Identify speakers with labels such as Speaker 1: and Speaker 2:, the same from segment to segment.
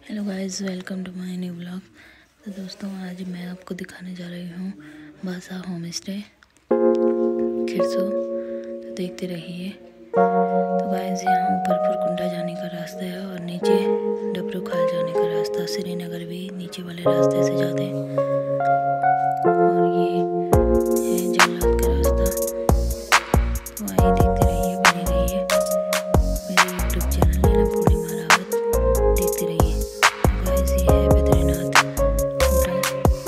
Speaker 1: Hello guys, welcome to my new blog. तो दोस्तों, आज मैं आपको दिखाने जा रही हूँ बासा होम स्टे खिरसो। तो देखते रहिए। तो गाइस, यहाँ ऊपर फुरकुंडा जाने का रास्ता है और नीचे डबरू खाल जाने का रास्ता। श्रीनगर भी नीचे वाले रास्ते से जाते हैं और ये है जंगलात का रास्ता। तो आइए देखते रहिए, बने रहिए। मेरे यूट्यूब चैनल है पूर्णिमा रावत, देखते रहिए। गाइस, ये है बद्रीनाथ होटल।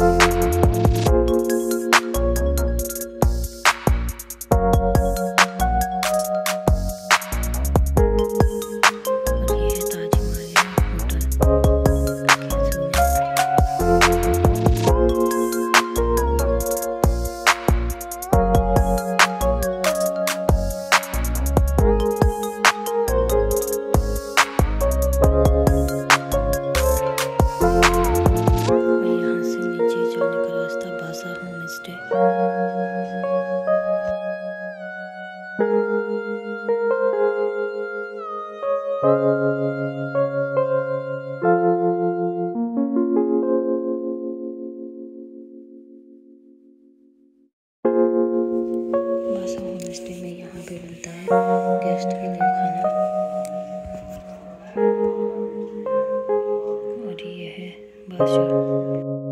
Speaker 1: और ये है ताज हिमालय होटल खिरसू में। बासा होम स्टे में यहाँ पे मिलता है गेस्ट के लिए खाना। और ये है बासा।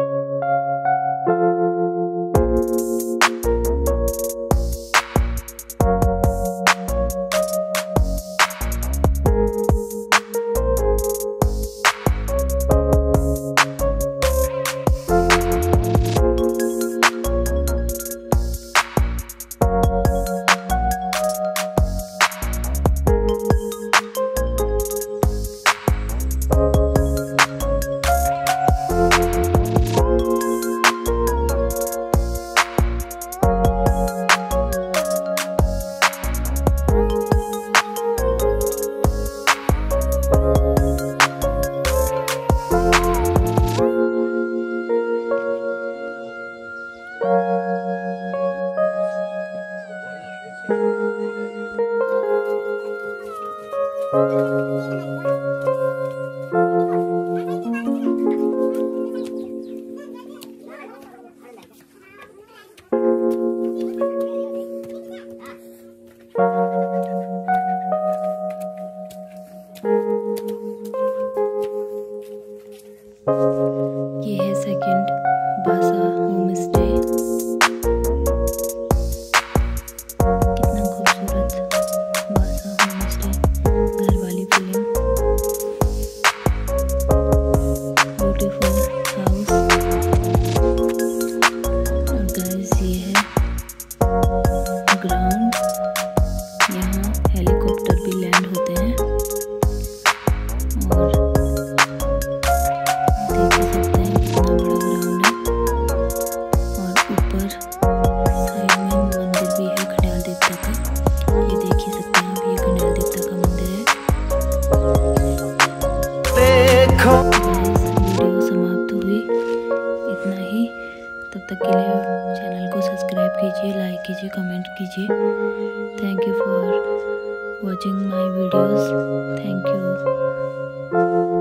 Speaker 1: ये है सेकंड बासा होम स्टे। कितना खूबसूरत बासा होम स्टे, घर वाली फीलिंग, ब्यूटीफुल हाउस। और गाइस, ये है ग्राउंड। यहाँ हेलीकॉप्टर भी लैंड होते हैं और वीडियो समाप्त हुई। इतना ही। तब तक के लिए चैनल को सब्सक्राइब कीजिए, लाइक कीजिए, कमेंट कीजिए। Thank you for watching my videos. Thank you.